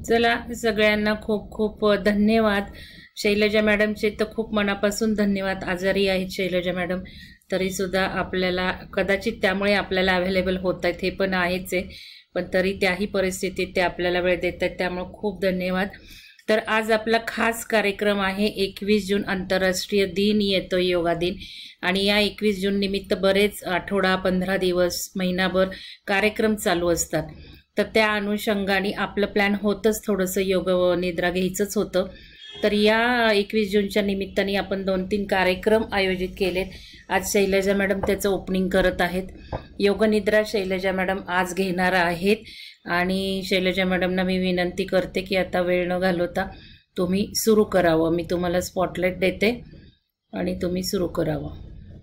चला सगळ्यांना खूप खूप धन्यवाद. शैलजा मॅडमचे तर खूप मनापासून धन्यवाद. आजारी आहेत शैलजा मॅडम, तरी सुद्धा आपल्याला कदाचित त्यामुळे आपल्याला अवेलेबल होत आहेत हे पण आहेच आहे, पण तरी त्याही परिस्थितीत ते आपल्याला वेळ देत आहेत, त्यामुळे खूप धन्यवाद. तर आज आपला खास कार्यक्रम आहे. 21 जून आंतरराष्ट्रीय दिन येतो, योगा दिन. आणि या 21 जून निमित्त बरेच आठवडा 15 दिवस महिनाभर कार्यक्रम चालू असतात. तर त्या अनुषंगाने आपलं प्लॅन होतंच थोडंसं योग निद्रा घ्यायचंच होतं. तर या 21 जूनच्या निमित्ताने आपण 2-3 कार्यक्रम आयोजित केलेत. आज शैलजा मॅडम त्याचं ओपनिंग करत आहेत. योग निद्रा शैलजा मॅडम आज घेणार आहेत. आणि शैलजा मॅडमना मी विनंती करते की आता वेळ न घालवता तुम्ही सुरू करावं. मी तुम्हाला स्पॉटलाइट देते आणि तुम्ही सुरू करावं.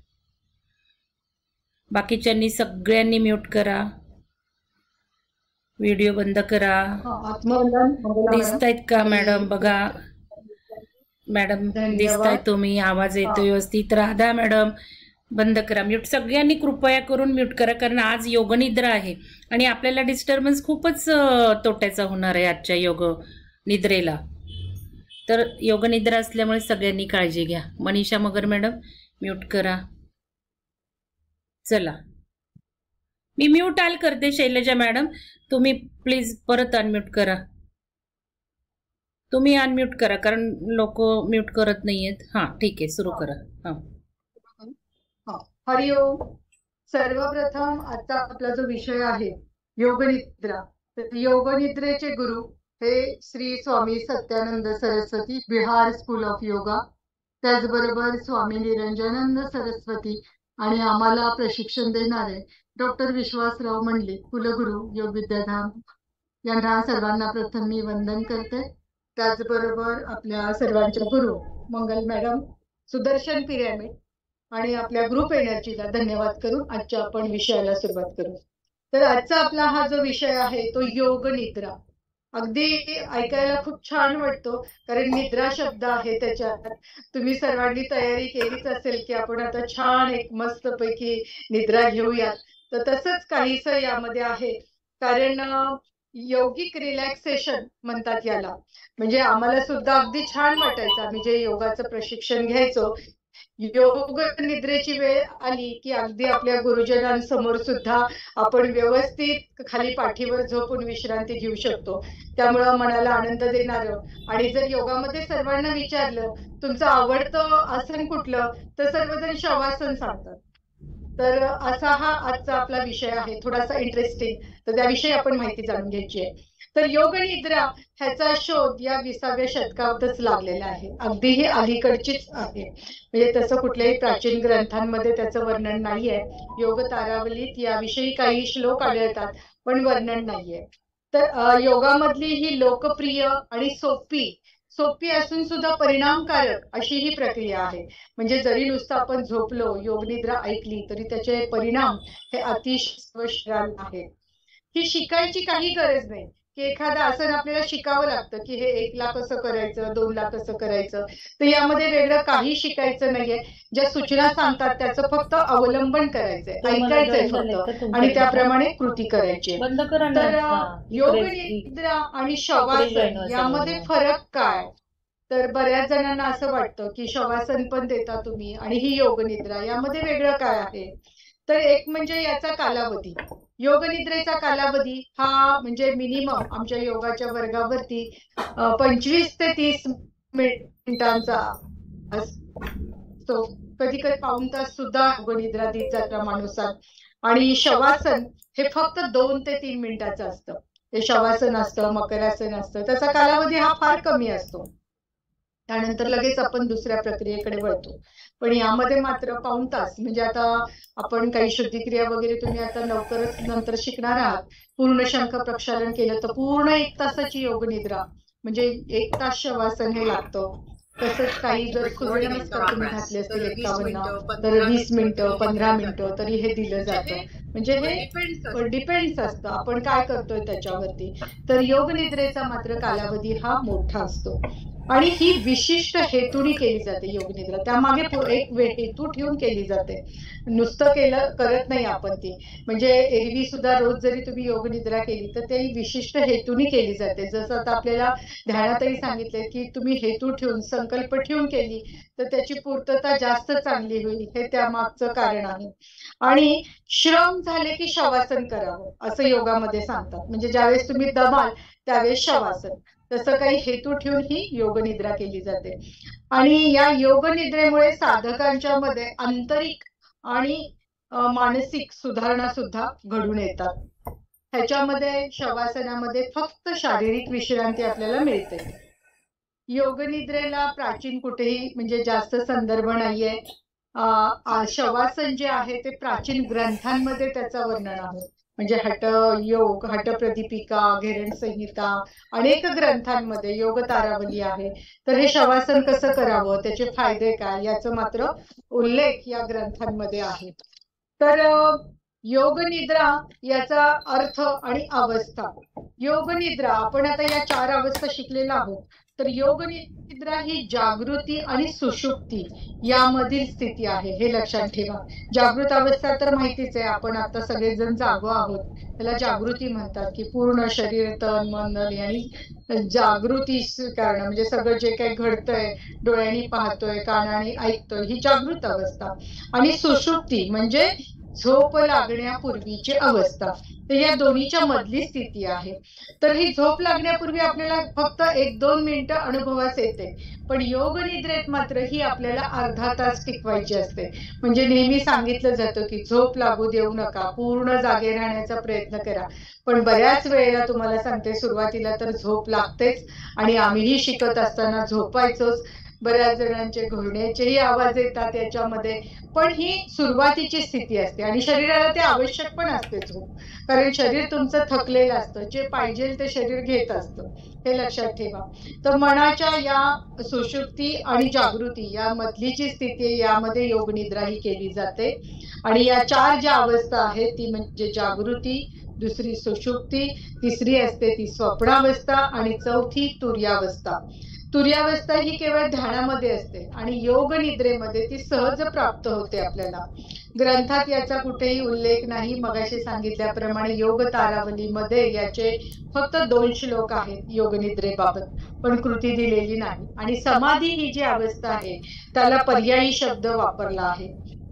बाकीच्यांनी सगळ्यांनी म्यूट करा, व्हिडिओ बंद करा. दिसतायत का मॅडम? बघा मॅडम दिसताय तुम्ही, आवाज येतो व्यवस्थित. राधा मॅडम बंद करा, म्यूट सगळ्यांनी कृपया करून म्यूट करा, कारण आज योग निद्रा आहे आणि आपल्याला डिस्टर्बन्स खूपच तोट्याचा होणार आहे आजच्या योग निद्रेला. तर योग निद्रा असल्यामुळे सगळ्यांनी काळजी घ्या. मनीषा मगर मॅडम म्यूट करा. चला मी म्यूट आल करते. शैलजा मॅडम तुम्ही प्लीज परत अनम्यूट करा. तुम्ही अनम्यूट करा कारण लोक म्यूट करत नाहीयेत. हां ठीक आहे, सुरू करा. हां हरिओम. सर्वप्रथम आता आपला जो विषय आहे योग निद्रा, तर योग निद्रेचे गुरु हे Shri Swami Satyananda Saraswati, Bihar school of yoga. त्याचबरोबर स्वामी निरंजनानंद सरस्वती आणि आम्हाला प्रशिक्षण देणारे डॉक्टर विश्वासराव मंडलिक, कुलगुरू योग विद्याधाम, यांना सर्वांना प्रथम मी वंदन करते. त्याचबरोबर आपल्या सर्वांच्या गुरु मंगल मॅडम, सुदर्शन पिरॅमिड आणि आपल्या ग्रुप एनर्जीला धन्यवाद करून आजच्या आपण विषयाला सुरुवात करू. तर आजचा आपला हा जो विषय आहे तो योग निद्रा. अगदी ऐकायला खूप छान वाटतो कारण निद्रा शब्द आहे त्याच्यात. तुम्ही सर्वांनी तयारी केलीच असेल की आपण आता छान एक मस्तपैकी निद्रा घेऊयात. तर तसंच काहीसं यामध्ये आहे, कारण योगिक रिलॅक्सेशन म्हणतात याला. म्हणजे आम्हाला सुद्धा अगदी छान वाटायचं आम्ही जे योगाचं प्रशिक्षण घ्यायचो. योग निद्रेची वेळ आली की अगदी आपल्या गुरुजनांसमोर सुद्धा आपण व्यवस्थित खाली पाठीवर झोपून विश्रांती घेऊ शकतो. त्यामुळं मनाला आनंद देणारं. आणि जर योगामध्ये सर्वांना विचारलं तुमचं आवडतं आसन कुठलं, तर सर्वजण शवासन सांगतात. तर असा हा आजचा आपला विषय आहे, थोडासा इंटरेस्टिंग. तर त्याविषयी आपण माहिती जाणून घ्यायची आहे. तर योग निद्रा ह्याचा शोध या 20व्या शतकातच लागलेला आहे. अगदी ही अलीकडचीच आहे. म्हणजे तसं कुठल्याही प्राचीन ग्रंथांमध्ये त्याचं वर्णन नाहीये. योग तारावलीत याविषयी काही श्लोक आढळतात पण वर्णन नाहीये. तर योगामधली ही लोकप्रिय आणि सोपी असून सुद्धा परिणामकारक अशी ही प्रक्रिया आहे. म्हणजे जरी नुसतं आपण झोपलो, योग निद्रा ऐकली तरी त्याचे परिणाम हे अतिशय शरीराला आहेत. ही शिकायची काही गरज नाही की एखादं आसन आपल्याला शिकावं लागतं की हे 1ला कसं करायचं, 2ला कसं करायचं. तर यामध्ये वेगळं काही शिकायचं नाहीये. ज्या सूचना सांगतात त्याचं फक्त अवलंबन करायचंय, ऐकायचंय फक्त आणि त्याप्रमाणे कृती करायची. तर योग निद्रा आणि शवासन यामध्ये फरक काय? तर बऱ्याच जणांना असं वाटतं की शवासन पण देता तुम्ही आणि ही योग निद्रा, यामध्ये वेगळं काय आहे? तर एक म्हणजे याचा कालावधी. योग निद्रेचा कालावधी हा म्हणजे मिनिमम आमच्या योगाच्या वर्गावरती 25 ते 30 मिनिटांचा असतो. कधी कधी पाऊण तास सुद्धा योग निद्रा देत जात क्रमानुसार. आणि शवासन हे फक्त 2 ते 3 मिनिटाचं असतं. हे शवासन असतं, मकरासन असतं, त्याचा कालावधी हा फार कमी असतो. त्यानंतर लगेच आपण दुसऱ्या प्रक्रियेकडे वळतो. पण यामध्ये मात्र पाऊण तास, म्हणजे आता आपण काही शुद्धिक्रिया वगैरे तुम्ही आता लवकरच नंतर शिकणार आहात. पूर्ण शंख प्रक्षालन केलं तर पूर्ण 1 तासाची योग निद्रा, म्हणजे 1 तास शवासन हे लागतं. तसंच काही जर सूर्यनमस्कार तुम्ही घातले असतील 51 तर 20 मिनिटं 15 मिनिटं तरी हे दिलं जातं. म्हणजे हे डिपेंड्स असतं आपण काय करतोय त्याच्यावरती. तर योग निद्रेचा मात्र कालावधी हा मोठा असतो आणि ही विशिष्ट हेतूने केली जाते योग निद्रा. त्यामागे एक हेतू ठेवून केली जाते. नुसतं करत नाही आपण ती. म्हणजे एरवी सुद्धा रोज जरी तुम्ही योग निद्रा केली तर ती विशिष्ट हेतूने केली जाते. जसं आता आपल्याला ध्यानातही सांगितलंय की तुम्ही हेतू ठेवून संकल्प ठेवून केली तर त्याची पूर्तता जास्त चांगली होईल, हे त्यामागचं कारण आहे. आणि श्रम झाले की शवासन करावं असं योगामध्ये सांगतात. म्हणजे ज्यावेळेस तुम्ही दमाल त्यावेळेस शवासन. तसं काही हेतू ठेवून ही योग निद्रा केली जाते. आणि या योग निद्रेमुळे साधकांच्या मध्ये आंतरिक आणि मानसिक सुधारणा सुद्धा घडून येतात. ह्याच्यामध्ये शवासनामध्ये फक्त शारीरिक विश्रांती आपल्याला मिळते. योग निद्रेला प्राचीन कुठेही म्हणजे जास्त संदर्भ नाहीये. शवासन जे आहे ते प्राचीन ग्रंथांमध्ये त्याचं वर्णन आहे. म्हणजे हठ योग, हठ प्रदीपिका, घेरण संहिता अनेक ग्रंथांमध्ये योग तारावली आहे. तर हे शवासन कसं करावं, त्याचे फायदे काय, याचं मात्र उल्लेख या ग्रंथांमध्ये आहे. तर योग निद्रा याचा अर्थ आणि अवस्था. योग निद्रा आपण आता या 4 अवस्था शिकलेल्या आहोत. तर योग निद्रा ही जागृती आणि सुषुप्ती यामधील स्थिती आहे, हे लक्षात ठेवा. जागृत अवस्था तर माहितीच आहे, आपण आता सगळेजण जागो आहोत, त्याला जागृती म्हणतात. की पूर्ण शरीर, तन, मन आणि जागृती करणं म्हणजे सगळं जे काही घडतंय, डोळ्यांनी पाहतोय, कानाने ऐकतोय, ही जागृत अवस्था. आणि सुषुप्ती म्हणजे झोप लागण्यापूर्वीची अवस्था. तर या दोन्हीच्या मधली स्थिती आहे. तर ही झोप लागण्यापूर्वी आपल्याला फक्त 1-2 मिनिटं अनुभवास येते, पण योग निद्रेत मात्र ही आपल्याला अर्धा तास टिकवायची असते. म्हणजे नेहमी सांगितलं जातं की झोप लागू देऊ नका, पूर्ण जागे राहण्याचा प्रयत्न करा. पण बऱ्याच वेळेला तुम्हाला सांगते, सुरुवातीला तर झोप लागतेच आणि आम्हीही शिकत असताना झोपायचोच. बऱ्याच जणांचे घोरण्याचेही आवाज येतात याच्यामध्ये. पण ही सुरुवातीची स्थिती असते आणि शरीराला ते आवश्यक पण असते झोप. कारण शरीर तुमचं थकलेलं असतं, जे पाहिजे ते शरीर घेत असतं, हे लक्षात ठेवा. तर मनाच्या या सुषुप्ती आणि जागृती या मधली जी स्थिती आहे, यामध्ये योग निद्रा ही केली जाते. आणि या 4 ज्या अवस्था आहेत ती म्हणजे जागृती, दुसरी सुषुप्ती, तिसरी असते ती स्वप्नावस्था आणि चौथी तुर्यावस्था. तुर्यावस्था ही केवळ ध्यानामध्ये असते आणि योग निद्रेमध्ये ती सहज प्राप्त होते आपल्याला. ग्रंथात याचा कुठेही उल्लेख नाही. मगाशी सांगितल्याप्रमाणे योग तारावलीमध्ये याचे फक्त 2 श्लोक आहेत योग निद्रेबाबत, पण कृती दिलेली नाही. आणि समाधी ही जी अवस्था आहे त्याला पर्यायी शब्द वापरला आहे,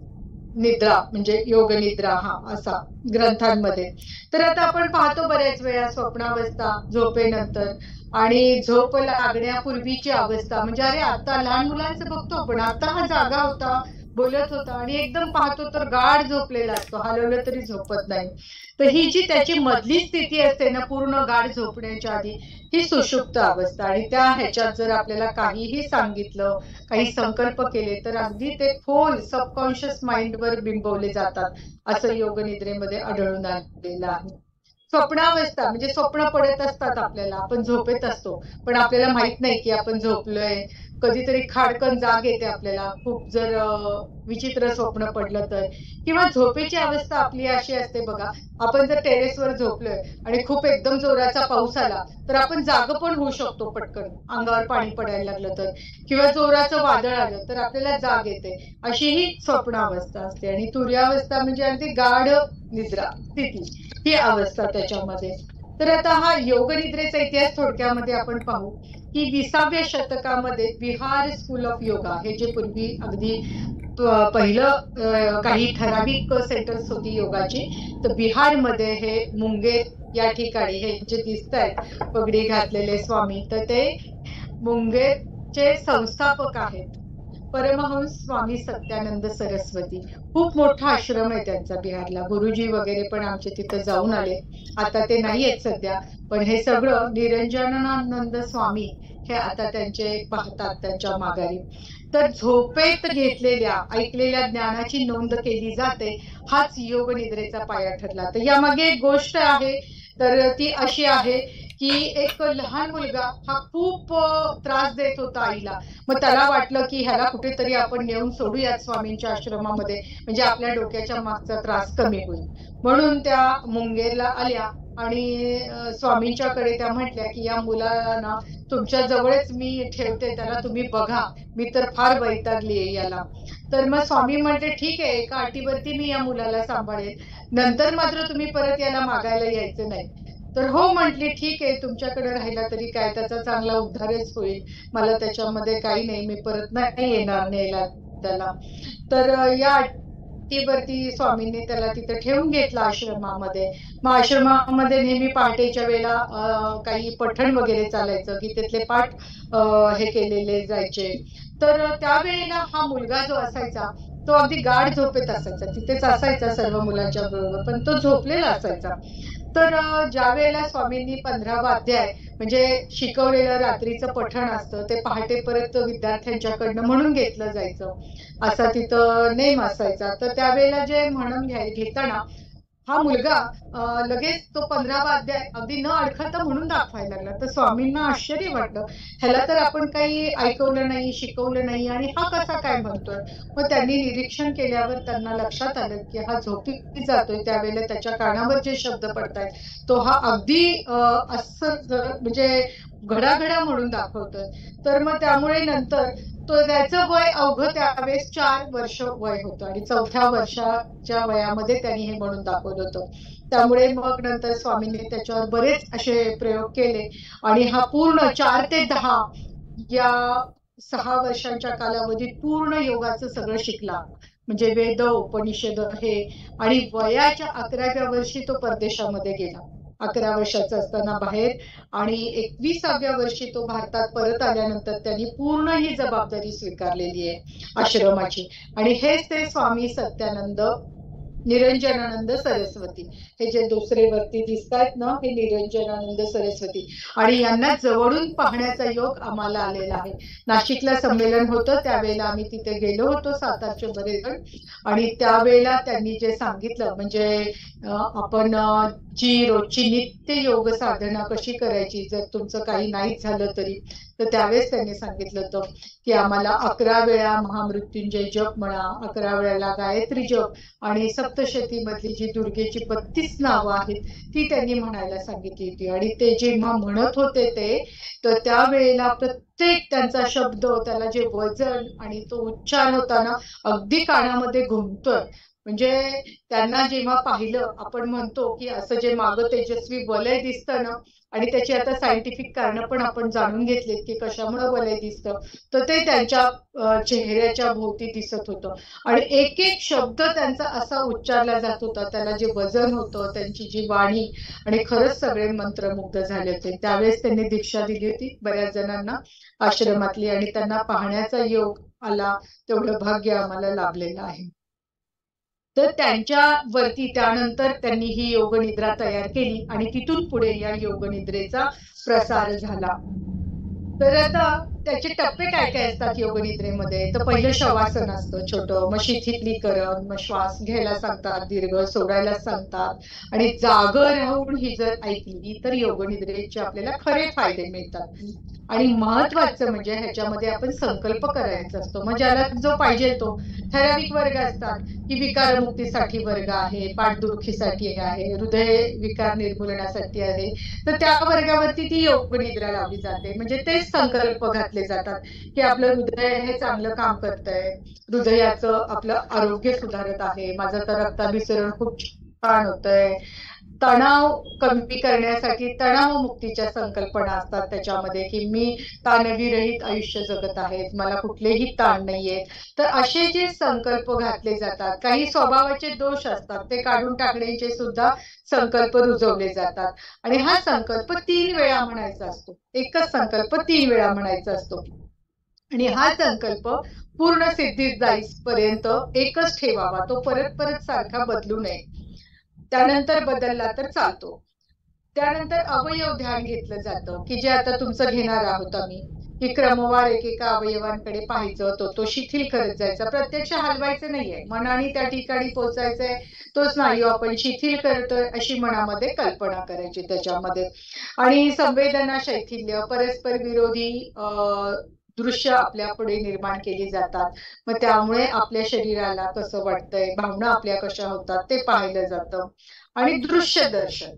निद्रा म्हणजे योग निद्रा हा असा ग्रंथांमध्ये. तर आता आपण पाहतो बऱ्याच वेळा स्वप्नावस्था झोपेनंतर आणि झोप लागण्यापूर्वीची अवस्था. म्हणजे अरे आता लहान मुलांचं बघतो पण आता हा जागा होता, बोलत होता आणि एकदम पाहतो तर गाढ झोपलेला असतो, हलवलं तरी झोपत नाही. तर ही जी त्याची मधली स्थिती असते ना, पूर्ण गाढ झोपण्याच्या आधी, ही सुषुप्त अवस्था. आणि त्या ह्याच्यात जर आपल्याला काहीही सांगितलं, काही संकल्प केले तर अगदी ते खोल सबकॉन्शियस माइंडवर बिंबवले जातात, असं योग निद्रेमध्ये आढळून आलेलं आहे. स्वप्नावस्था म्हणजे स्वप्न पडत असतात आपल्याला, आपण झोपेत असतो पण आपल्याला माहित नाही की आपण झोपलोय. कधीतरी खाडकन जाग येते आपल्याला, खूप जर विचित्र स्वप्न पडलं तर. किंवा झोपेची अवस्था आपली अशी असते बघा, आपण जर टेरेसवर झोपलोय आणि खूप एकदम जोराचा पाऊस आला तर आपण जाग पण होऊ शकतो पटकन, अंगावर पाणी पडायला लागलं तर. किंवा जोराचं वादळ आलं तर आपल्याला जाग येते, अशी ही स्वप्नावस्था असते. आणि तुर्यावस्था म्हणजे अगदी गाढ निद्रा स्थिती, ही अवस्था त्याच्यामध्ये. तर आता हा योग निद्रेचा इतिहास थोडक्यामध्ये आपण पाहू की 20व्या शतकामध्ये बिहार स्कूल ऑफ योगा, हे जे पूर्वी अगदी पहिलं काही ठराविक सेंटर्स होती योगाची, तर बिहारमध्ये हे मुंगेर या ठिकाणी हे जे दिसत आहेत पगडी घातलेले स्वामी, तर ते मुंगेरचे संस्थापक आहेत परमहंस स्वामी सत्यानंद सरस्वती. खूप मोठा आश्रम आहे त्यांचा बिहारला. गुरुजी वगैरे पण आमचे तिथे जाऊन आले, आता ते नाही आहेत सध्या. पण हे सगळं निरंजनानंद स्वामी हे आता त्यांचे पाहतात त्यांच्या माघारी. तर झोपेत घेतलेल्या ऐकलेल्या ज्ञानाची नोंद केली जाते, हाच योग निद्रेचा पाया ठरला. तर यामागे एक गोष्ट आहे, तर ती अशी आहे की एक लहान मुलगा हा खूप त्रास देत होता आईला. मग त्याला वाटलं की ह्याला कुठेतरी आपण नेऊन सोडूयात स्वामींच्या आश्रमामध्ये, म्हणजे आपल्या डोक्याच्या मागचा त्रास कमी होईल. म्हणून त्या मुंगेरला आल्या आणि स्वामींच्याकडे त्या म्हटल्या की या मुलाला ना तुमच्या जवळच मी ठेवते, त्याला तुम्ही बघा, मी तर फार वैतागली आहे याला. तर मग स्वामी म्हटले ठीक आहे, एका अटीवरती मी या मुलाला सांभाळेल, नंतर मात्र तुम्ही परत याला मागायला यायचं नाही. तर हो म्हटली, ठीक आहे, तुमच्याकडे राहिला तरी काय, त्याचा चांगला उद्धारच होईल, मला त्याच्यामध्ये काही नाही, मी परत नाही येणार न्यायला त्याला. तर या अटीवरती स्वामींनी त्याला तिथे ठेवून घेतलं आश्रमामध्ये. मग आश्रमामध्ये नेहमी पहाटेच्या वेळेला काही पठण वगैरे चालायचं, गीतेतले पाठ हे केलेले जायचे. तर त्यावेळेला हा मुलगा जो असायचा तो अगदी गाढ झोपेत असायचा, तिथेच असायचा सर्व मुलांच्या बरोबर, पण तो झोपलेला असायचा. तर ज्या वेळेला स्वामींनी 15वा अध्याय म्हणजे शिकवलेलं रात्रीचं पठण असतं ते पहाटे परत विद्यार्थ्यांच्याकडनं म्हणून घेतलं जायचं, असा तिथं नेम असायचा. तर त्यावेळेला जे म्हणून घेताना हा मुलगा लगेच तो 15वा अध्याय अगदी न अडखळता म्हणून दाखवायला लागला. तर स्वामींना आश्चर्य वाटलं, ह्याला तर आपण काही ऐकवलं नाही, शिकवलं नाही, आणि हा कसा काय म्हणतोय. मग त्यांनी निरीक्षण केल्यावर त्यांना लक्षात आलं की हा झोपी जातोय, त्यावेळेला त्याच्या कानावर जे शब्द पडतायत तो हा अगदी असं म्हणजे घडाघडा म्हणून दाखवतोय. तर मग त्यामुळे नंतर तो त्याचं वय अवघं त्यावेळेस 4 वर्ष वय होतं आणि 4थ्या वर्षाच्या वयामध्ये त्यांनी हे म्हणून दाखवलं होतं. त्यामुळे मग नंतर स्वामींनी त्याच्यावर बरेच असे प्रयोग केले आणि हा पूर्ण 4 ते 10 या 6 वर्षांच्या कालावधीत पूर्ण योगाचं सगळं शिकला, म्हणजे वेद उपनिषद हे. आणि वयाच्या 11व्या वर्षी तो परदेशामध्ये गेला, 11 वर्षाचा असताना बाहेर, आणि 21व्या वर्षी तो भारतात परत आल्यानंतर त्यांनी पूर्ण ही जबाबदारी स्वीकारलेली आहे आश्रमाची. आणि हेच ते स्वामी सत्यानंद निरंजनानंद सरस्वती, हे जे दुसरे वरती दिसतात ना, हे निरंजनानंद सरस्वती. आणि यांना जवळून पाहण्याचा योग आम्हाला आलेला आहे. नाशिकला संमेलन होतं त्यावेळेला आम्ही तिथे गेलो होतो, 7-8 बरेच जण. आणि त्यावेळेला त्यांनी जे सांगितलं म्हणजे आपण जी रोजची नित्य योग साधना कशी करायची जर तुमचं काही नाही झालं तरी, तर त्यावेळेस त्यांनी सांगितलं होतं की आम्हाला 11 वेळा महामृत्युंजय जप म्हणा, 11 वेळेला गायत्री जप, आणि सप्तशती मधली जी दुर्गेची 32 नावं आहेत ती त्यांनी म्हणायला सांगितली होती. आणि ते जेव्हा म्हणत होते ते, तर त्यावेळेला प्रत्येक त्यांचा शब्द, त्याला जे वजन आणि तो उच्चार होताना अगदी कानामध्ये घुमतोय. म्हणजे त्यांना जेव्हा पाहिलं, आपण म्हणतो की असं जे मागं तेजस्वी वलय दिसतं ना, आणि त्याची आता सायंटिफिक कारण पण आपण जाणून घेतलीत की कशामुळे वलय दिसतं, तर ते त्यांच्या चेहऱ्याच्या भोवती दिसत होतं. आणि एक एक शब्द त्यांचा असा उच्चारला जात होता, त्याला जे वजन होतं, त्यांची जी वाणी, आणि खरंच सगळे मंत्रमुग्ध झाले होते. त्यावेळेस त्यांनी दीक्षा दिली होती बऱ्याच जणांना आश्रमातली, आणि त्यांना पाहण्याचा योग आला, तेवढं भाग्य आम्हाला लाभलेलं आहे. तर त्यांच्या वरती त्यानंतर त्यांनी ही योग निद्रा तयार केली आणि तिथून पुढे या योग निद्रेचा प्रसार झाला. तर आता त्याचे टप्पे काय काय असतात योग निद्रेमध्ये, तर पहिलं शवासन असतं छोटं, मग शिथिलीकरण, मग श्वास घ्यायला सांगतात, दीर्घ सोडायला सांगतात. आणि जागर राहून ही जर ऐकली तर योग निद्रेचे आपल्याला खरे फायदे मिळतात. आणि महत्वाचं म्हणजे ह्याच्यामध्ये आपण संकल्प करायचा असतो, मग ज्याला जो पाहिजे तो. ठराविक वर्ग असतात की विकारमुक्तीसाठी वर्ग आहे, पाठदुखीसाठी आहे, हृदय विकार निर्मूलनासाठी आहे, तर त्या वर्गावरती ती योग निद्रा लावली जाते. म्हणजे तेच संकल्प घातले जातात की आपलं हृदय हे चांगलं काम करतंय, हृदयाचं आपलं आरोग्य सुधारत आहे, माझं तर रक्ताभिसरण खूप छान होतंय, तणाव कमी करण्यासाठी तणावमुक्तीच्या संकल्पना असतात त्याच्यामध्ये, की मी ताणविरहित आयुष्य जगत आहे, मला कुठलेही ताण नाहीये. तर असे जे संकल्प घातले जातात, काही स्वभावाचे दोष असतात ते काढून टाकण्याचे सुद्धा संकल्प रुजवले जातात. आणि हा संकल्प 3 वेळा म्हणायचा असतो, एकच संकल्प 3 वेळा म्हणायचा असतो. आणि हा संकल्प पूर्ण सिद्धीत जाईपर्यंत एकच ठेवावा, तो परत परत सारखा बदलू नये. त्यानंतर बदलला तर चालतो. त्यानंतर अवयव ध्यान घेतलं जातं, की जे आता तुमचं घेणार आहोत आम्ही. की क्रमवार एकेका अवयवांकडे पाहायचं, तो शिथिल करत जायचा. प्रत्यक्ष हलवायचं नाहीये, मनाने त्या ठिकाणी पोहोचायचंय, तो स्नायू आपण शिथिल करतोय अशी मनामध्ये कल्पना करायची त्याच्यामध्ये. आणि संवेदना शैथिल्य, परस्पर विरोधी दृश्य आपल्या पुढे निर्माण केली जातात. मग त्यामुळे आपल्या शरीराला कसं वाटतंय, भावना आपल्या कशा होतात ते पाहिलं जातं. आणि दृश्य दर्शन,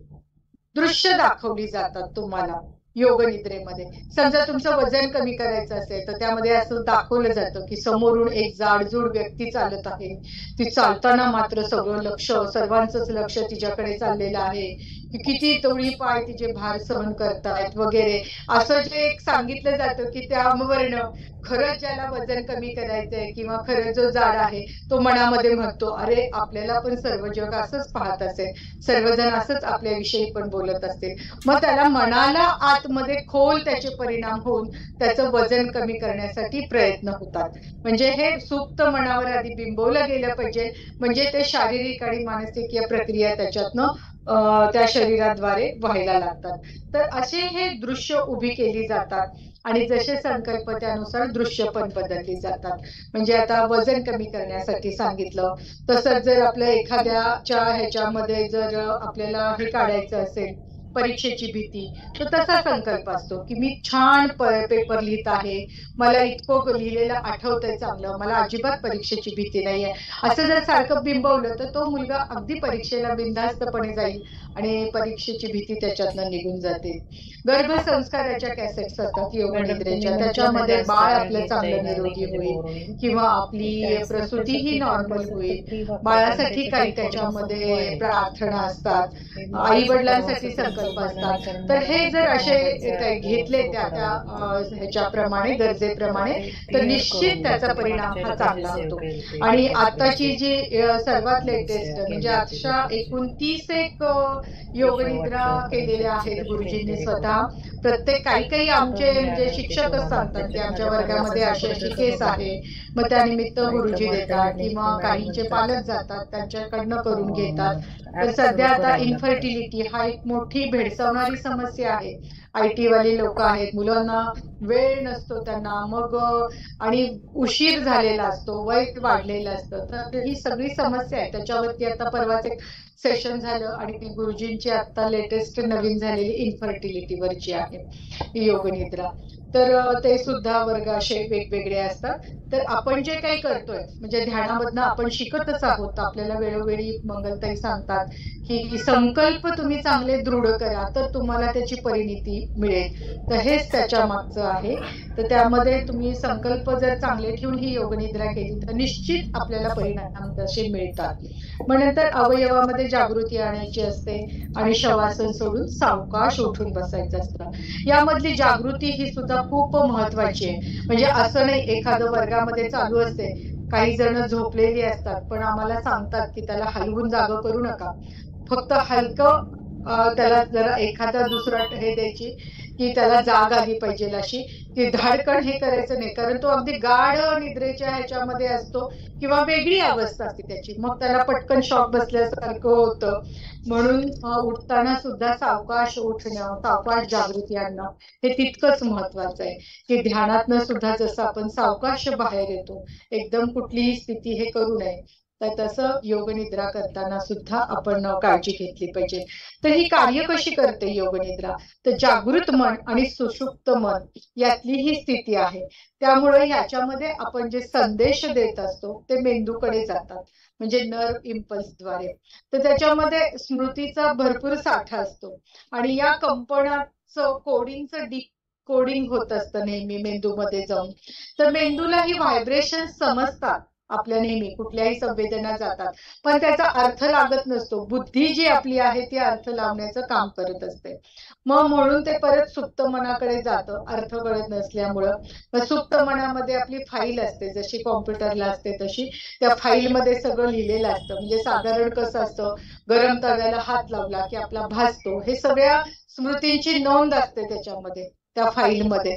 दृश्य दाखवली जातात तुम्हाला योग निद्रेमध्ये. समजा तुमचं वजन कमी करायचं असेल तर त्यामध्ये असं दाखवलं जातं की समोरून एक जाडजूड व्यक्ती चालत आहे, ती चालताना मात्र सगळं लक्ष, सर्वांचंच लक्ष तिच्याकडे चाललेलं आहे, की किती तवळी पाय तिचे भार सहन करतायत वगैरे. असं जे एक सांगितलं जातं की त्यावरनं खरंच ज्याला वजन कमी करायचंय किंवा खरंच जो जाड आहे तो मनामध्ये म्हणतो, अरे आपल्याला पण सर्व जग असंच पाहत असेल, सर्वजण असंच आपल्याविषयी पण बोलत असतील. मग त्याला मनाला आतमध्ये खोल त्याचे परिणाम होऊन त्याचं वजन कमी करण्यासाठी प्रयत्न होतात. म्हणजे हे सुप्त मनावर आधी बिंबवलं गेलं पाहिजे, म्हणजे ते शारीरिक आणि मानसिक या प्रक्रिया त्याच्यातनं त्या शरीराद्वारे व्हायला लागतात. तर असे हे दृश्य उभी केली जातात आणि जसे संकल्प त्यानुसार दृश्य पण बदलली जातात. म्हणजे आता वजन कमी करण्यासाठी सांगितलं, तसंच जर आपल्या एखाद्याच्या ह्याच्यामध्ये जर आपल्याला हे काढायचं असेल परीक्षेची भीती, तर तसा संकल्प असतो की मी छान पेपर लिहित आहे, मला इतकं लिहिलेलं आठवतंय चांगलं, मला अजिबात परीक्षेची भीती नाहीये, असं जर सारखं बिंबवलं तर तो मुलगा अगदी परीक्षेला बिनधास्तपणे जाईल आणि परीक्षेची भीती त्याच्यातनं निघून जाते. गर्भसंस्काराच्या कॅसेट्स असतात योग निद्रेच्या, त्याच्यामध्ये बाळ आपलं चांगलं निरोगी होईल किंवा आपली प्रसूती ही नॉर्मल होईल, बाळासाठी काही त्याच्यामध्ये प्रार्थना असतात, आई वडिलांसाठी संकल्प असतात. तर हे जर असे घेतले त्या त्या ह्याच्याप्रमाणे, गरजेप्रमाणे, तर निश्चित त्याचा परिणाम हा चांगला होतो. आणि आताची जी सर्वात लेटेस्ट म्हणजे अशा एकूण 30 एक योग निद्रा केलेल्या आहेत गुरुजींनी स्वतः. प्रत्येक काही आमचे म्हणजे शिक्षकच सांगतात की आमच्या वर्गामध्ये अशी अशी केस आहे, मग त्यानिमित्त गुरुजी देतात किंवा काहींचे पालक जातात त्यांच्याकडनं करून घेतात. तर सध्या आता इन्फर्टिलिटी हा एक मोठी भेडसावणारी समस्या आहे. IT वाले लोक आहेत, मुलांना वेळ नसतो त्यांना, मग आणि उशीर झालेला असतो, वय वाढलेलं असतं, तर ही सगळी समस्या आहे. त्याच्यावरती आता परवाच एक सेशन झालं आणि ती गुरुजींची आता लेटेस्ट नवीन झालेली इन्फर्टिलिटीवरची आहे योग निद्रा. तर ते सुद्धा वर्ग असे वेगवेगळे असतात. तर आपण जे काही करतोय म्हणजे ध्यानामधनं आपण शिकतच आहोत. आपल्याला वेळोवेळी मंगलताई सांगतात की संकल्प तुम्ही चांगले दृढ करा तर तुम्हाला त्याची परिणिती मिळेल. तर हेच त्याच्या मागचं आहे. तर त्यामध्ये तुम्ही संकल्प जर चांगले ठेवून ही योग निद्रा केली तर निश्चित आपल्याला परिणाम तसे मिळतात. मग नंतर अवयवामध्ये जागृती आणायची असते आणि शवासन सोडून सावकाश उठून बसायचं असतं. यामधली जागृती ही सुद्धा खूप महत्वाची आहे. म्हणजे असं नाही एखादं वर्गामध्ये चालू असते, काही जण झोपलेली असतात पण आम्हाला सांगतात की त्याला हलवून जागा करू नका, फक्त हलकं त्याला जरा एखादा दुसरा हे द्यायची की त्याला जाग आली पाहिजे अशी, की धाडकन हे करायचं नाही, कारण तो अगदी गाढ निद्रेच्या ह्याच्यामध्ये असतो किंवा वेगळी अवस्था असते त्याची, मग त्याला पटकन शॉक बसल्यासारखं होतं. म्हणून उठताना सुद्धा सावकाश उठणं, सावकाश जागृती आणणं हे तितकंच महत्वाचं आहे. की ध्यानातनं सुद्धा जसं आपण सावकाश बाहेर येतो, एकदम कुठलीही स्थिती हे करू नये, तर तसं योग निद्रा करताना सुद्धा आपण काळजी घेतली पाहिजे. तर ही कार्य कशी करते योग निद्रा, तर जागृत मन आणि सुषुप्त मन यातली ही स्थिती आहे. त्यामुळे याच्यामध्ये आपण जे संदेश देत असतो ते मेंदूकडे जातात, म्हणजे नर्व इम्पल्सद्वारे. तर त्याच्यामध्ये स्मृतीचा भरपूर साठा असतो आणि या कंपनाचं कोडिंगचं कोडिंग होत असतं नेहमी मेंदूमध्ये जाऊन. तर मेंदूला ही व्हायब्रेशन समजतात आपल्या, नेहमी कुठल्याही संवेदना जातात, पण त्याचा अर्थ लागत नसतो. बुद्धी जी आपली आहे ती अर्थ लावण्याचं काम करत असते. मग म्हणून ते परत सुप्त मनाकडे जातं अर्थ कळत नसल्यामुळं. मग सुप्त मनामध्ये आपली फाईल असते, जशी कॉम्प्युटरला असते तशी त्या फाईलमध्ये सगळं लिहिलेलं असतं. म्हणजे साधारण कसं असतं, गरम तव्याला हात लावला की आपला भासतो, हे सगळ्या स्मृतींची नोंद असते त्याच्यामध्ये. त्या फाईलमध्ये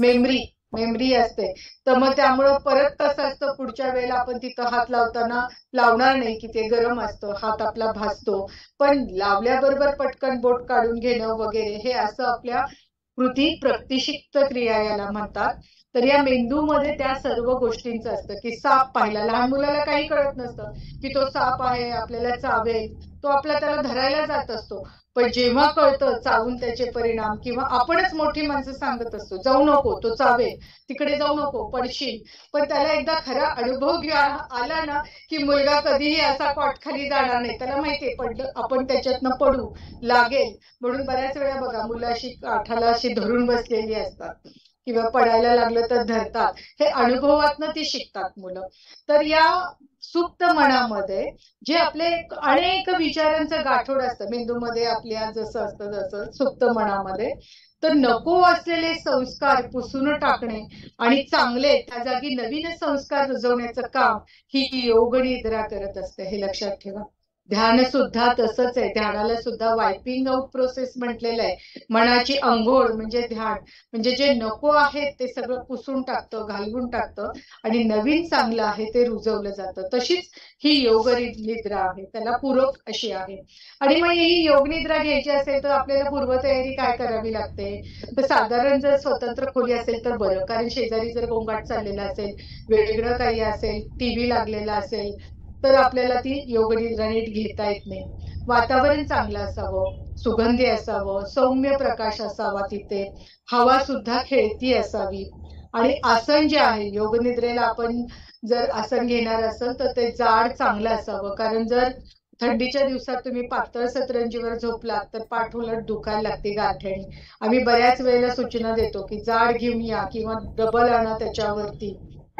मेमरी असते. तर मग त्यामुळं परत कसं असतं, पुढच्या वेळेला आपण तिथं हात लावताना लावणार नाही की ते गरम असतं, हात आपला भासतो, पण लावल्याबरोबर पटकन बोट काढून घेणं वगैरे हे असं आपल्या कृती प्रातिशिक्त क्रिया याला म्हणतात. तर या मेंदूमध्ये त्या सर्व गोष्टींचं असतं की साप पाहिला, लहान मुलाला काही कळत नसतं की तो साप आहे, आपल्याला चावेल, तो त्याला धरायला जात असतो. पण जेव्हा कळतं चावून त्याचे परिणाम, किंवा आपणच मोठी माणसं सांगत असतो जाऊ नको, तो चावेल, तिकडे जाऊ नको, पडशील, पण त्याला एकदा खरा अनुभव आला ना की मुलगा कधीही असा कॉट खाली जाणार नाही. त्याला माहितीये पडलं आपण त्याच्यातनं पडू लागेल, म्हणून बऱ्याच वेळा बघा मुलं अशी काठाला अशी धरून बसलेली असतात किंवा पडायला लागलं तर धरतात. हे अनुभवातनं ती शिकतात मुलं. तर या सुप्त मनामध्ये जे आपले अनेक विचारांचं गाठोड असतं मेंदूमध्ये आपल्या, जसं असतं जसं सुप्त मनामध्ये, तर नको असलेले संस्कार पुसून टाकणे आणि चांगले त्या जागी नवीन संस्कार रुजवण्याचं काम ही योग निद्रा करत असते. हे लक्षात ठेवा. ध्यान सुद्धा तसंच आहे. ध्यानाला सुद्धा वायपिंग आउट प्रोसेस म्हटलेलं आहे. मनाची अंघोळ म्हणजे ध्यान, म्हणजे जे नको आहे ते सगळं पुसून टाकतं, घालवून टाकतं आणि नवीन चांगलं आहे ते रुजवलं जातं. तशीच ही योग निद्रा आहे, त्याला पूरक अशी आहे. आणि मग ही योग निद्रा घ्यायची असेल तर आपल्याला पूर्वतयारी काय करावी लागते? तर साधारण जर स्वतंत्र खोली असेल तर बरं, कारण शेजारी जर गोंगाट चाललेला असेल, वेगळं काही असेल, टीव्ही लागलेला असेल, तर आपल्याला ती योग निद्रा नीट घेता येत नाही. वातावरण चांगलं असावं, सुगंधी असावं, सौम्य प्रकाश असावा तिथे, हवा सुद्धा खेळती असावी. आणि आसन जे आहे योग निद्रेला, आपण जर आसन घेणार असाल तर ते जाड चांगलं असावं, कारण जर थंडीच्या दिवसात तुम्ही पातळ सतरंजीवर झोपलात तर पाठ उलट दुखायला लागते गाठ्याने. आम्ही बऱ्याच वेळेला सूचना देतो की जाड घेऊन या किंवा डबल आणा त्याच्यावरती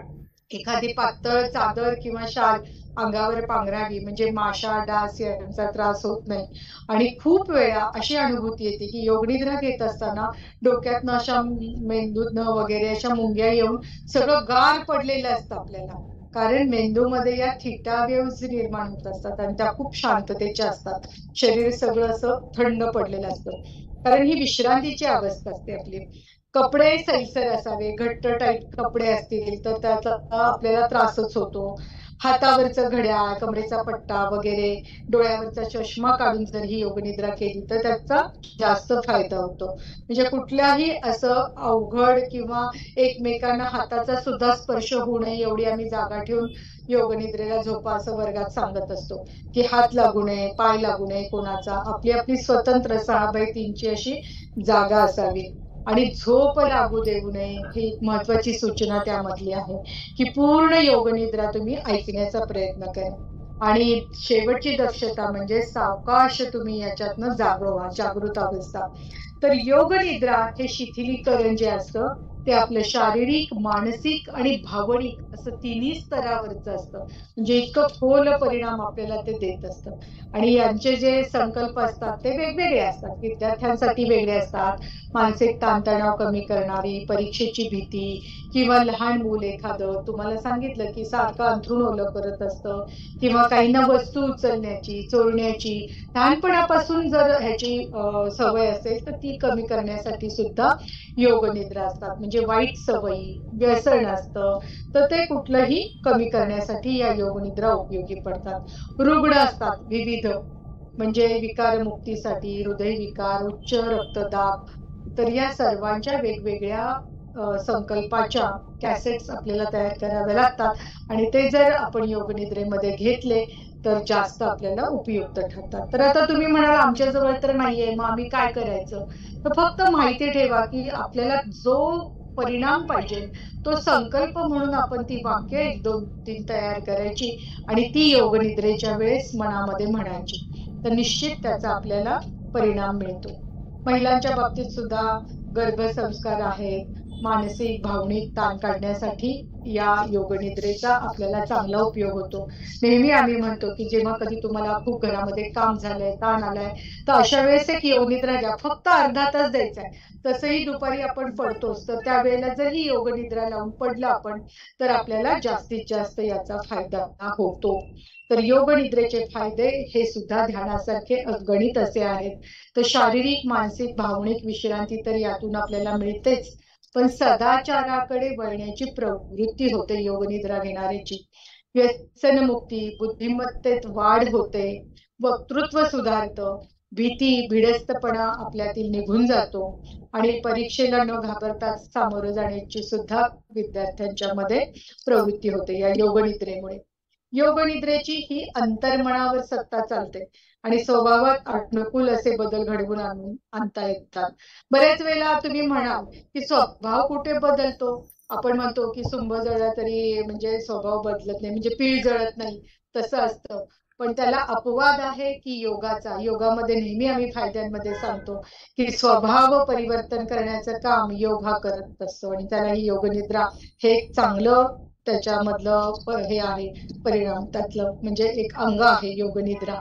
एखादी पातळ चादर किंवा शाल अंगावर पांघरावी, म्हणजे माशा डास यांचा त्रास होत नाही. आणि खूप वेळा अशी अनुभूती येते की योगनिद्रा घेत असताना डोक्यातनं अशा मेंदूतनं वगैरे अशा मुंग्या येऊन सगळं गार पडलेलं असतं आपल्याला, कारण मेंदूमध्ये या थीटा वेव्हज निर्माण होत असतात आणि त्या खूप शांततेच्या असतात. शरीर सगळं असं थंड पडलेलं असतं, कारण ही विश्रांतीची अवस्था असते आपली. कपडे सैलसर असावे, घट्ट टाईट कपडे असतील तर त्याचा आपल्याला त्रासच होतो. हातावरचं घड्याळ, कमरेचा पट्टा वगैरे, डोळ्यावरचा चष्मा काढून जर ही योगनिद्रा केली तर त्याचा जास्त फायदा होतो. म्हणजे कुठल्याही असं अवघड किंवा एकमेकांना हाताचा सुद्धा स्पर्श होऊ नये एवढी आम्ही जागा ठेवून योगनिद्रेला झोपा असं वर्गात सांगत असतो, की हात लागू नये, पाय लागू नये कोणाचा, आपली आपली स्वतंत्र 6x3 अशी जागा असावी. आणि झोप लागू देऊ नये, ही एक महत्वाची सूचना त्यामधली आहे, की पूर्ण योगनिद्रा तुम्ही ऐकण्याचा प्रयत्न करा. आणि शेवटची दक्षता म्हणजे सावकाश तुम्ही याच्यातनं जागं व्हा, जागृत अवस्था. तर योग निद्रा हे शिथिलीकरण जे असतं ते आपलं शारीरिक, मानसिक आणि भावनिक असं तिन्ही स्तरावरचं असतं. म्हणजे इतकं खोल परिणाम आपल्याला ते देत असतं. आणि यांचे जे संकल्प असतात ते वेगवेगळे असतात, विद्यार्थ्यांसाठी वेगळे असतात. मानसिक ताणतणाव कमी करणारी, परीक्षेची भीती, किंवा लहान मूल एखादं तुम्हाला सांगितलं की सारखं अंथरूण ओलं करत असतं, किंवा काहींना वस्तू उचलण्याची, चोरण्याची लहानपणापासून जर ह्याची सवय असेल तर ती कमी करण्यासाठी सुद्धा योग निद्रा असतात. म्हणजे वाईट सवयी, व्यसन असतं तर ते कुठलंही कमी करण्यासाठी या योग निद्रा उपयोगी पडतात. रुग्ण असतात विविध, म्हणजे विकारमुक्तीसाठी, हृदयविकार, उच्च रक्तदाब, तर या सर्वांच्या वेगवेगळ्या संकल्पाच्या कॅसेट्स आपल्याला तयार कराव्या लागतात आणि ते जर आपण योगनिद्रेमध्ये घेतले तर जास्त आपल्याला उपयुक्त ठरतात. तर आता तुम्ही म्हणाल आमच्या जवळ तर नाहीये, मग आम्ही काय करायचं? तर फक्त माहिती ठेवा की आपल्याला जो परिणाम पाहिजे तो संकल्प म्हणून आपण ती वाक्य 1-2-3 तयार करायची आणि ती योगनिद्रेच्या वेळेस मनामध्ये म्हणायची, तर निश्चित त्याचा आपल्याला परिणाम मिळतो. महिलांच्या बाबतीत सुद्धा गर्भसंस्कार आहेत, मानसिक भावनिक ताण काढण्यासाठी या योगनिद्रेचा आपल्याला चांगला उपयोग होतो. नेहमी आम्ही म्हणतो की जेव्हा कधी तुम्हाला खूप घरामध्ये काम झालंय, ताण आलाय, तर अशा वेळेस एक योगनिद्रा घ्या. फक्त अर्धा तास द्यायचा आहे. तसंही दुपारी आपण पडतोच, तर त्यावेळेला जर ही योगनिद्रा लावून पडलं आपण तर आपल्याला जास्तीत जास्त याचा फायदा होतो. तर योग निद्रेचे फायदे हे सुद्धा ध्यानासारखे अगणित असे आहेत. तर शारीरिक, मानसिक, भावनिक विश्रांती तर यातून आपल्याला मिळतेच, पण सदाचाराकडे वळण्याची प्रवृत्ती होते योगनिद्रा घेणाऱ्याची. व्यसनमुक्ती, बुद्धिमत्तेत वाढ होते, वक्तृत्व सुधारतं, भीती, भिडस्तपणा आपल्यातील निघून जातो आणि परीक्षेला न घाबरता सामोरं जाण्याची सुद्धा विद्यार्थ्यांच्या मध्ये प्रवृत्ती होते या योगनिद्रेमुळे. योगनिद्रेची ही अंतर्मनावर सत्ता चालते आणि स्वभावात अनुकूल असे बदल घडवून आणता येतात. बऱ्याच वेळेला तुम्ही म्हणाल की स्वभाव कुठे बदलतो? आपण म्हणतो की सुंब जळला तरी म्हणजे स्वभाव बदलत नाही, म्हणजे पीळ जळत नाही, तसं असतं. पण त्याला अपवाद आहे की योगाचा. योगामध्ये नेहमी आम्ही फायद्यांमध्ये सांगतो की स्वभाव परिवर्तन करण्याचं काम योग हा करत असतो आणि त्याला ही योगनिद्रा हे एक चांगलं त्याच्यामधलं हे आहे परिणाम, त्यातलं म्हणजे एक अंग आहे योगनिद्रा.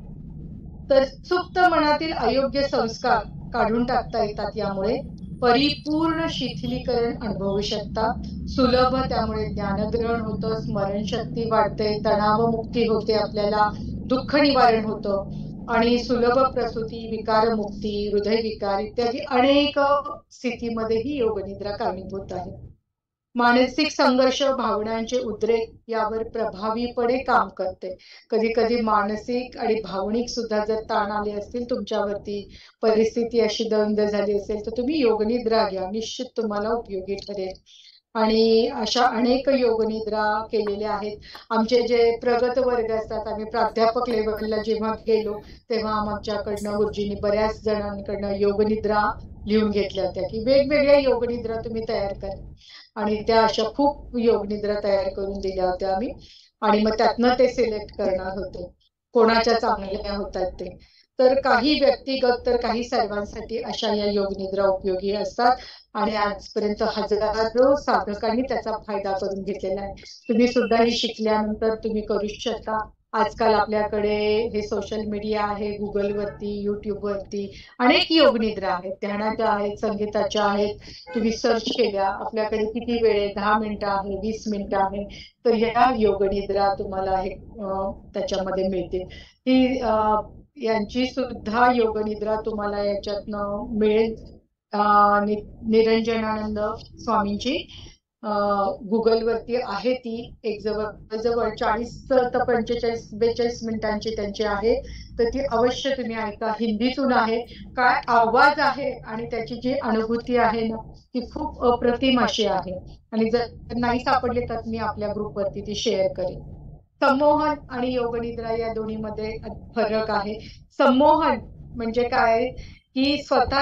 तर सुप्त मनातील अयोग्य संस्कार काढून टाकता येतात. यामुळे परिपूर्ण शिथिलीकरण अनुभवू शकतात. सुलभ त्यामुळे ज्ञानग्रहण होतं, स्मरणशक्ती वाढते, तणावमुक्ती होते, आपल्याला दुःख निवारण होतं आणि सुलभ प्रसूती, विकारमुक्ती, हृदयविकार इत्यादी अनेक स्थितीमध्ये ही योगनिद्रा कारणीभूत आहे. मानसिक संघर्ष, भावनांचे उद्रेक यावर प्रभावीपणे काम करते. कधी कधी मानसिक आणि भावनिक सुद्धा जर ताण आले असतील तुमच्यावरती, परिस्थिती अशी दंड झाली असेल, तर तुम्ही योगनिद्रा घ्या, निश्चित तुम्हाला उपयोगी ठरेल. आणि अशा अनेक योगनिद्रा केलेल्या आहेत. आमचे जे प्रगत वर्ग असतात, आम्ही प्राध्यापक लेवलला जेव्हा गेलो तेव्हा आमच्याकडनं गुरुजींनी बऱ्याच जणांकडनं योगनिद्रा लिहून घेतल्या होत्या की वेगवेगळ्या योगनिद्रा तुम्ही तयार करा, आणि त्या अशा खूप योगनिद्रा तयार करून दिल्या होत्या आम्ही, आणि मग त्यातनं ते सिलेक्ट करणार होते कोणाच्या चांगल्या होतात ते. तर काही व्यक्तिगत तर काही सर्वांसाठी अशा या योगनिद्रा उपयोगी असतात आणि आजपर्यंत हजारो साधकांनी त्याचा फायदा करून घेतलेला आहे. तुम्ही सुद्धा ही शिकल्यानंतर तुम्ही करू शकता. आजकाल आपल्याकडे हे सोशल मीडिया आहे, गुगल वरती, युट्यूब वरती अनेक योगनिद्रा आहेत, ध्यानाच्या आहेत, संगीताच्या आहेत. तुम्ही सर्च केल्या, आपल्याकडे किती वेळ आहे, 10 मिनिटं आहे, 20 मिनिटं आहे, तर ह्या योगनिद्रा तुम्हाला हे त्याच्यामध्ये मिळतील. ही यांची सुद्धा योगनिद्रा तुम्हाला याच्यातनं मिळेल. निरंजनानंद स्वामींची गुगल वरती आहे ती, एक जवळ 40 ते 45-42 मिनिटांची त्यांची आहे, तर ती अवश्य तुम्ही ऐका. हिंदीतून आहे, काय आवाज आहे आणि त्याची जी अनुभूती आहे ना ती खूप अप्रतिम अशी आहे. आणि जर नाही सापडले तर मी आपल्या ग्रुपवरती ती शेअर करेन. संमोहन आणि योगनिद्रा या दोन्हीमध्ये फरक आहे. संमोहन म्हणजे काय की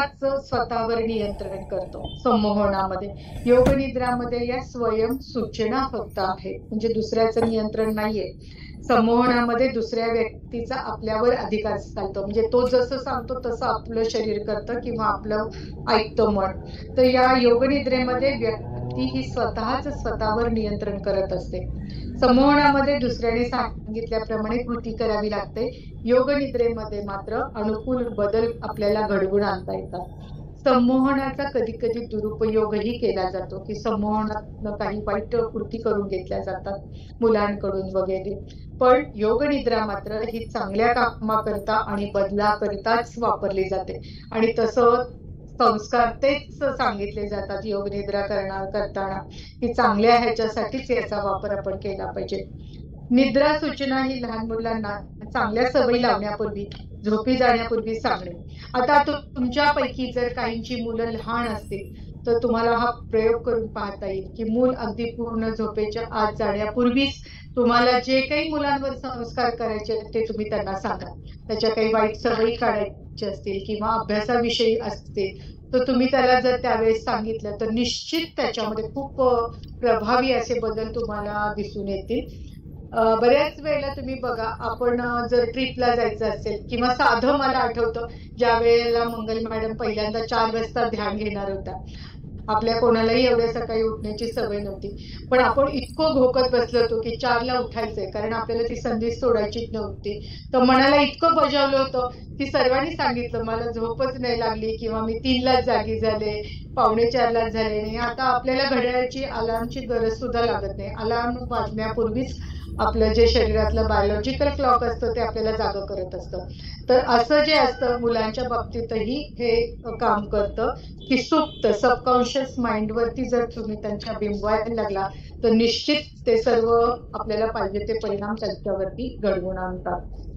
स्वतःवर नियंत्रण करतो संमोहनामध्ये. योगनिद्रामध्ये या स्वयं सूचना फक्त आहे, म्हणजे दुसऱ्याचं नियंत्रण नाहीये. संमोहनामध्ये दुसऱ्या व्यक्तीचा आपल्यावर अधिकार चालतो, म्हणजे तो जसं सांगतो तसं आपलं शरीर करतं किंवा आपलं ऐकतं मन. तर या योगनिद्रेमध्ये व्यक्ती ही स्वतःवर नियंत्रण करत असते. संमोहनामध्ये दुसऱ्याने सांगितल्याप्रमाणे कृती करावी लागते. योगनिद्रेमध्ये मात्र अनुकूल बदल आपल्याला घडवून आणता येतात. संमोहनाचा कधी कधी दुरुपयोगही केला जातो की संमोहनात काही वाईट कृती करून घेतल्या जातात मुलांकडून वगैरे. पण योगनिद्रा मात्र ही चांगल्या कामाकरता आणि बदलाकरिताच वापरली जाते आणि तसं संस्कार तेच सांगितले जातात योगनिद्रा करताना की चांगल्या ह्याच्यासाठीच याचा वापर आपण केला पाहिजे. निद्रा सूचना ही लहान मुलांना चांगल्या सवयी लावण्यापूर्वी, झोपी जाण्यापूर्वी सांगणे. आता तुमच्यापैकी जर काहींची मुलं लहान असतील तर तुम्हाला हा प्रयोग करून पाहता येईल की मूल अगदी पूर्ण झोपेच्या आत जाण्यापूर्वीच तुम्हाला जे काही मुलांवर संस्कार करायचे ते तुम्ही त्यांना सांगा. त्याच्या काही वाईट सवयी काढायच्या असतील किंवा अभ्यासाविषयी असतील तर तुम्ही त्याला जर त्यावेळेस सांगितलं तर निश्चित त्याच्यामध्ये खूप प्रभावी असे बदल तुम्हाला दिसून येतील. बऱ्याच वेळेला तुम्ही बघा, आपण जर ट्रिपला जायचं असेल किंवा साधं मला आठवतं ज्या वेळेला मंगल मॅडम पहिल्यांदा 4 वाजता ध्यान घेणार होता. आपल्या कोणालाही एवढ्या सकाळी उठण्याची सवय नव्हती, पण आपण इतकं भोकत बसलो होतो की 4ला उठायचंय, कारण आपल्याला ती संधी सोडायचीच नव्हती. तर मनाला इतकं बजावलं होतं की सर्वांनी सांगितलं, मला झोपच नाही लागली किंवा मी 3लाच जागी झाले, 3:45लाच झाले नाही. आता आपल्याला घड्याळाची अलार्मची गरज सुद्धा लागत नाही. अलार्म वाजण्यापूर्वीच आपलं जे शरीरातलं बायोलॉजिकल क्लॉक असतं ते आपल्याला जागं करत असतं. तर असं जे असतं मुलांच्या बाबतीतही हे काम करतं की सुप्त सबकॉन्शियस माइंड वरती जर तुम्ही त्यांच्या बिंबवायला लागला तर निश्चित ते सर्व आपल्याला पाहिजे ते परिणाम त्यांच्यावरती घडवून आणतात.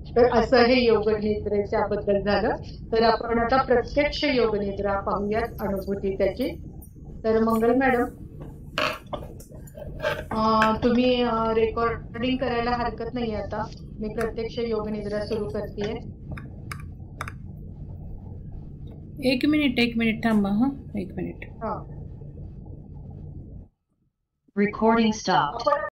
तर असं हे योगनिद्रेच्या बद्दल झालं. तर आपण आता प्रत्यक्ष योगनिद्रा पाहूयात, अनुभूती त्याची. तर मंगल मॅडम, तुम्ही रेकॉर्डिंग करायला हरकत नाही आता. मी प्रत्यक्ष योगनिद्रा सुरू करतेय. एक मिनिट थांबा. एक मिनिट. Recording stopped.